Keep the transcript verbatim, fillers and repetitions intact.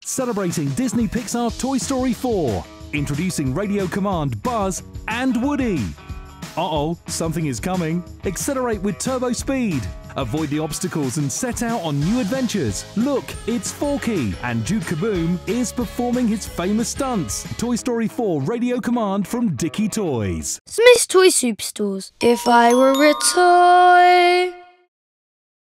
celebrating Disney Pixar Toy Story four, introducing Radio Command Buzz and Woody. Uh-oh, something is coming. Accelerate with turbo speed. Avoid the obstacles and set out on new adventures. Look, it's Forky, and Duke Kaboom is performing his famous stunts. Toy Story four Radio Command from Dicky Toys. Smyths Toy Superstores. If I were a toy...